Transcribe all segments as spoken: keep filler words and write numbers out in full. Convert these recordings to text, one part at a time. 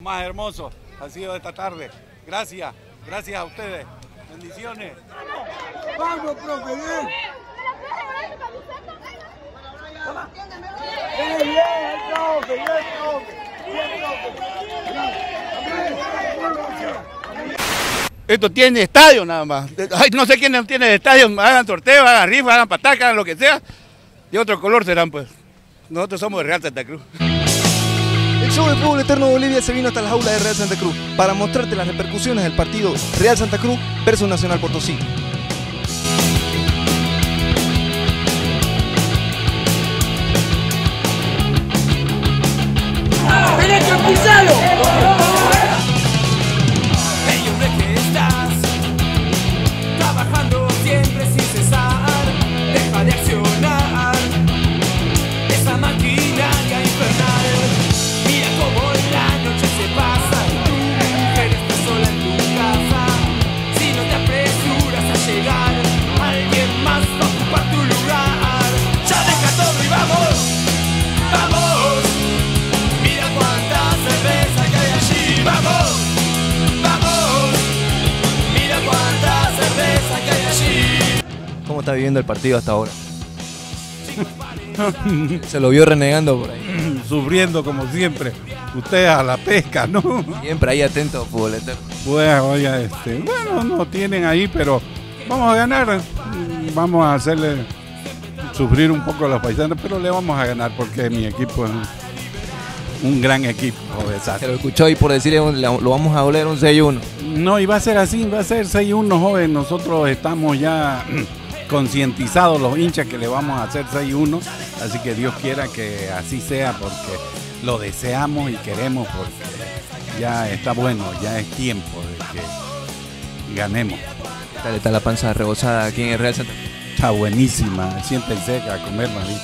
Más hermoso ha sido esta tarde. Gracias, gracias a ustedes. Bendiciones. ¡Vamos, profe! ¡Bien! ¡Bien, bien, profe! ¡Bien, profe! Esto tiene estadio nada más. Ay, no sé quién no tiene estadio. Hagan sorteo, hagan rifa, hagan pataca, hagan lo que sea. De otro color serán, pues. Nosotros somos de Real Santa Cruz. El show de Fútbol Eterno Bolivia se vino hasta las aulas de Real Santa Cruz para mostrarte las repercusiones del partido Real Santa Cruz versus Nacional Potosí. ¡Derecho pisado! Hey, hombre, que estás trabajando siempre sin cesar. Deja de accionar esa maquinaria infernal. Mira cómo la noche se pasa y tu mujer está sola en tu casa. Si no te apresuras a llegar, alguien más va a ocupar tu lugar. Ya deja todo y vamos, vamos. Mira cuánta cerveza que hay allí. Vamos, vamos. Mira cuánta cerveza que hay allí. ¿Cómo está viviendo el partido hasta ahora? Se lo vio renegando por ahí. Sufriendo como siempre. Ustedes a la pesca, ¿no? Siempre ahí atento, Fútbol Eterno. Pues, oiga, este, bueno, no tienen ahí, pero vamos a ganar. Vamos a hacerle sufrir un poco a los paisanos, pero le vamos a ganar porque mi equipo es un, un gran equipo. Se lo escuchó y por decirle lo vamos a doler un seis uno. No, y va a ser así, va a ser seis uno, joven. Nosotros estamos ya concientizados, los hinchas, que le vamos a hacer seis uno. Así que Dios quiera que así sea, porque lo deseamos y queremos, porque ya está bueno, ya es tiempo de que ganemos. Dale, está la panza rebosada aquí en el Real Santa Cruz. Está buenísima, siéntense a comer, Marí.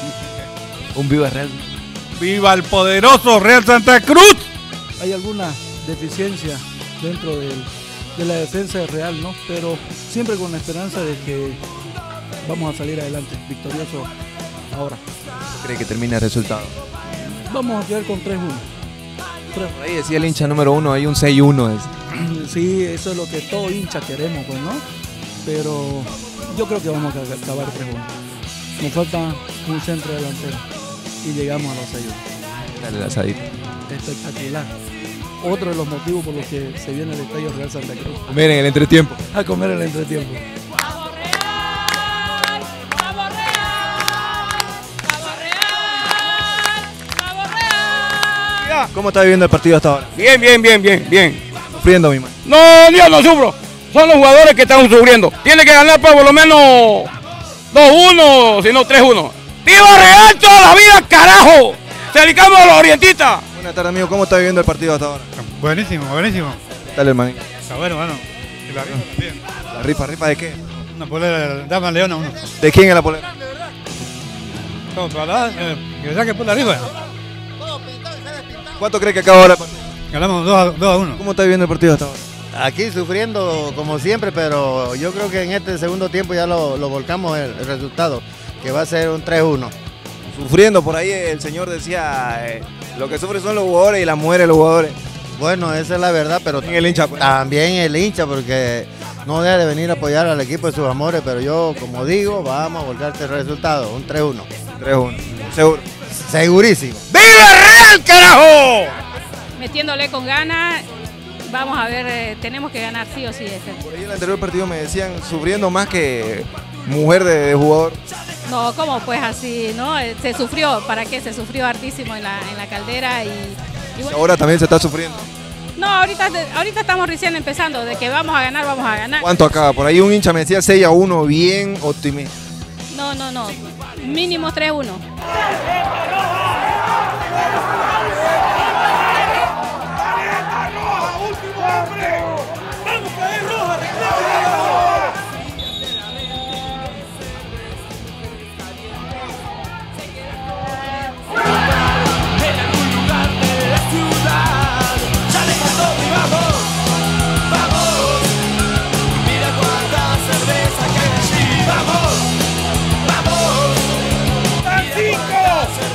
Un viva Real. ¡Viva el poderoso Real Santa Cruz! Hay alguna deficiencia dentro del, de la defensa del Real, ¿no? Pero siempre con la esperanza de que vamos a salir adelante, victorioso ahora. ¿Cree que termina el resultado? Vamos a quedar con tres uno. Por ahí decía el hincha número uno, hay un seis uno. Sí, eso es lo que todo hincha queremos, pues, ¿no? Pero yo creo que vamos a acabar tres uno. Nos falta un centro delantero y llegamos a los seis uno. Dale la asadita. Espectacular. Otro de los motivos por los que se viene el Estadio Real Santa Cruz. Comer en el entretiempo. A comer el entretiempo. ¡Vamos Real! ¡Vamos Real! ¡Vamos Real! ¡Vamos Real! ¿Cómo está viviendo el partido hasta ahora? Bien, bien, bien, bien, bien. Sufriendo, mi man. No, yo no sufro. Son los jugadores que están sufriendo. Tiene que ganar por lo menos dos uno, si no tres uno. ¡Viva Real toda la vida, carajo! ¡Se dedicamos a los orientistas! Buenas tardes, amigo. ¿Cómo está viviendo el partido hasta ahora? Buenísimo, buenísimo. Dale, hermano. Está bueno, bueno. Y la rifa también. ¿La rifa, rifa de qué? Una polera de Dama Leona uno. ¿De quién es la polera? ¿Cómo para la? Eh, que saque por la rifa. ¿Cuánto cree que acaba ahora el partido? Ganamos dos a uno. ¿Cómo está viviendo el partido hasta ahora? Aquí sufriendo como siempre, pero yo creo que en este segundo tiempo ya lo, lo volcamos el, el resultado, que va a ser un tres uno. Sufriendo, por ahí el señor decía, eh, lo que sufren son los jugadores y las mujeres los jugadores. Bueno, esa es la verdad, pero también el hincha, pues. También el hincha, porque no deja de venir a apoyar al equipo de sus amores, pero yo, como digo, vamos a volcar este resultado, un tres uno. tres uno, seguro. Segurísimo. ¡Viva Real, carajo! Metiéndole con ganas, vamos a ver, eh, tenemos que ganar sí o sí este. Por ahí en el anterior partido me decían, sufriendo más que mujer de, de jugador. No, ¿cómo pues así, no? Eh, Se sufrió, ¿para qué? Se sufrió hartísimo en la, en la caldera y... y bueno, Ahora también se está sufriendo. no, ahorita, ahorita estamos recién empezando, de que vamos a ganar, vamos a ganar. ¿Cuánto acaba? Por ahí un hincha me decía seis a uno, bien optimista. No, no, no, mínimo tres uno. Vamos, vamos. Tan cinco.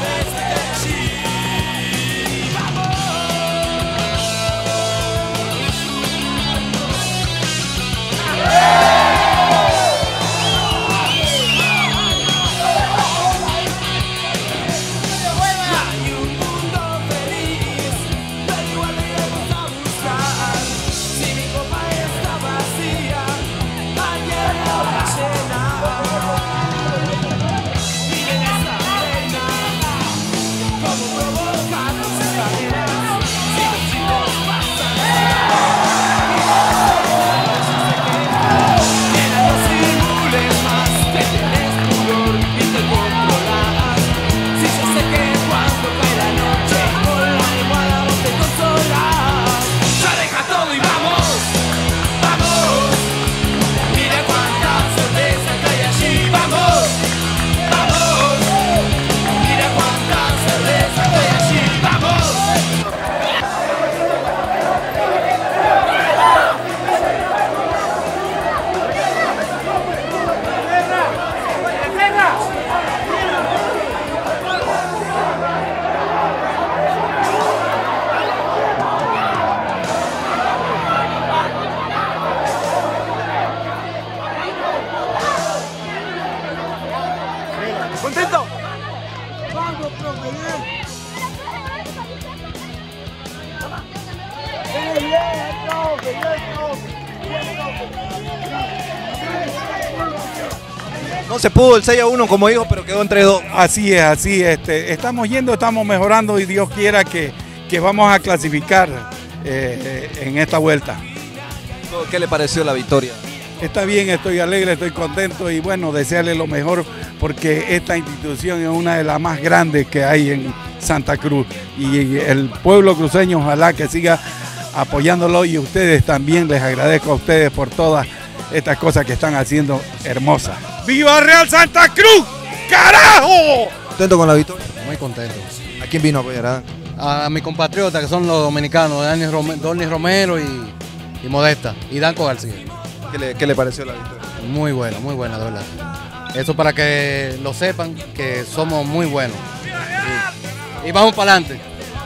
Bien, bien, profe, bien, profe. Bien, profe. No se pudo el seis a uno como dijo, pero quedó entre dos. Así es, así es. Este, estamos yendo, estamos mejorando y Dios quiera que, que vamos a clasificar eh, eh, en esta vuelta. ¿Qué le pareció la victoria? Está bien, estoy alegre, estoy contento y bueno, desearle lo mejor porque esta institución es una de las más grandes que hay en Santa Cruz y el pueblo cruceño ojalá que siga apoyándolo y ustedes también, les agradezco a ustedes por todas estas cosas que están haciendo hermosas. ¡Viva Real Santa Cruz! ¡Carajo! ¿Contento con la victoria? Muy contento. ¿A quién vino a apoyar? A, a mis compatriotas que son los dominicanos, Dani Rome, Donny Romero y, y Modesta y Danco García. ¿Qué le, ¿Qué le pareció la victoria? Muy buena, muy buena, de verdad. Eso para que lo sepan, que somos muy buenos. Y, y vamos para adelante.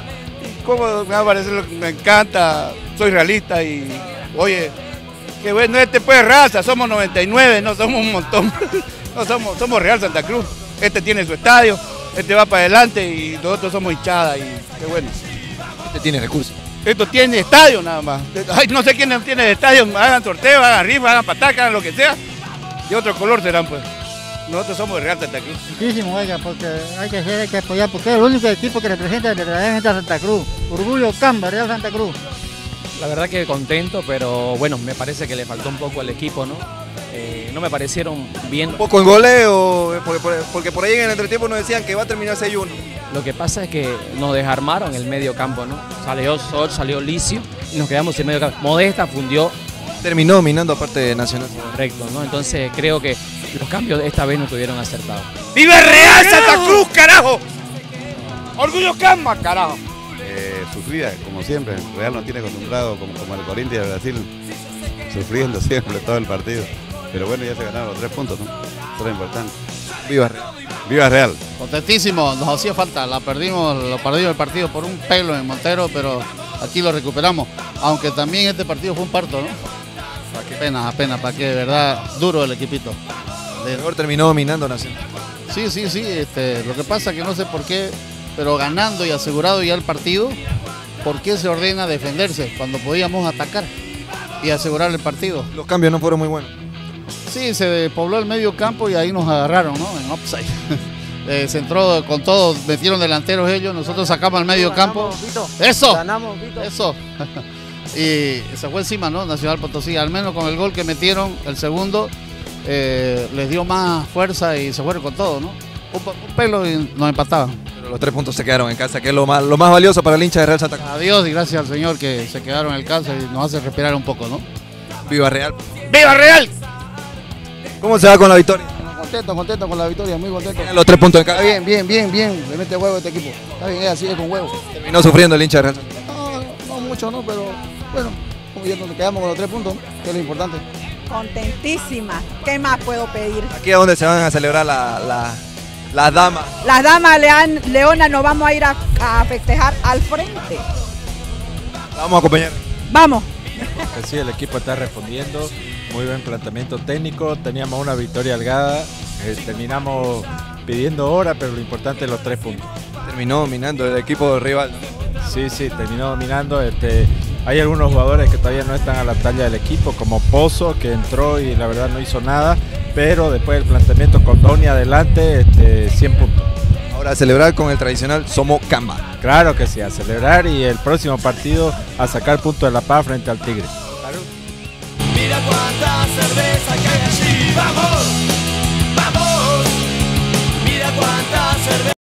¿Cómo me va a parecer? Me encanta, soy realista y, oye, que bueno, este pues raza, somos noventa y nueve, no somos un montón, no somos, somos Real Santa Cruz. Este tiene su estadio, este va para adelante y nosotros somos hinchada y qué bueno. Este tiene recursos. Esto tiene estadio nada más. Ay, no sé quién tiene estadio, hagan sorteo, hagan rifa, hagan pataca, hagan lo que sea. De otro color serán pues. Nosotros somos de Real Santa Cruz. Muchísimo, oiga, porque hay que hacer, hay que apoyar, porque es el único equipo que representa verdaderamente a Santa Cruz. Orgullo Camba, Real Santa Cruz. La verdad que contento, pero bueno, me parece que le faltó un poco al equipo, ¿no? Eh, no me parecieron bien. Un poco en goleo, porque, porque por ahí en el entretiempo nos decían que va a terminar seis uno. Lo que pasa es que nos desarmaron el medio campo, ¿no? Salió Sol, salió Licio y nos quedamos sin medio campo. Modesta fundió. Terminó dominando aparte de Nacional. Correcto, ¿no? Entonces creo que los cambios esta vez no estuvieron acertados. ¡Viva Real Santa Cruz, carajo! ¡Orgullo Camba, carajo! Eh, sufrida, como siempre. Real nos tiene acostumbrado, como, como el Corinthians de Brasil, sufriendo siempre todo el partido. Pero bueno, ya se ganaron los tres puntos, ¿no? Eso era importante. Viva Real. Viva Real. Contentísimo, nos hacía falta, la perdimos, lo perdimos el partido por un pelo en Montero, pero aquí lo recuperamos. Aunque también este partido fue un parto, ¿no? Apenas, apenas, para que de verdad duro el equipito. Mejor terminó dominando Nacional. Sí, sí, sí, este, lo que pasa que no sé por qué, pero ganando y asegurado ya el partido, ¿por qué se ordena defenderse cuando podíamos atacar y asegurar el partido? Los cambios no fueron muy buenos. Sí, se pobló el medio campo y ahí nos agarraron, ¿no? En offside. eh, se entró con todo, metieron delanteros ellos, nosotros sacamos el medio campo. ¡Eso! Ganamos, Vito. Eso. Y se fue encima, ¿no? Nacional Potosí, al menos con el gol que metieron, el segundo, eh, les dio más fuerza y se fueron con todo, ¿no? Un, un pelo y nos empataban. Pero los tres puntos se quedaron en casa, que es lo más, lo más valioso para el hincha de Real Santa Cruz. Adiós y gracias al Señor que se quedaron en el casa y nos hace respirar un poco, ¿no? Viva Real. ¡Viva Real! ¿Cómo se va con la victoria? Contento, contento con la victoria, muy contento. Tienen los tres puntos en casa. Está bien, bien, bien, bien. Le mete huevo a este equipo. Está bien, es así, es con huevo. Terminó sufriendo el hincha de Real Santa Cruz. No, no mucho, ¿no? Pero bueno, como ya nos quedamos con los tres puntos, que es lo importante. Contentísima. ¿Qué más puedo pedir? Aquí es donde se van a celebrar la, la, las damas. Las damas Leán, Leona nos vamos a ir a, a festejar al frente. Vamos a acompañar. Vamos. Sí, el equipo está respondiendo, muy buen planteamiento técnico, teníamos una victoria holgada, eh, terminamos pidiendo hora, pero lo importante es los tres puntos. Terminó dominando el equipo del rival. Sí, sí, terminó dominando. Este, hay algunos jugadores que todavía no están a la talla del equipo, como Pozo, que entró y la verdad no hizo nada, pero después del planteamiento con Donny adelante, este, cien puntos. Ahora a celebrar con el tradicional Somos Camba. Claro que sí, a celebrar y el próximo partido a sacar puntos de la paz frente al Tigre. Claro. Mira cuánta cerveza que hay allí, vamos, vamos, mira cuánta cerveza.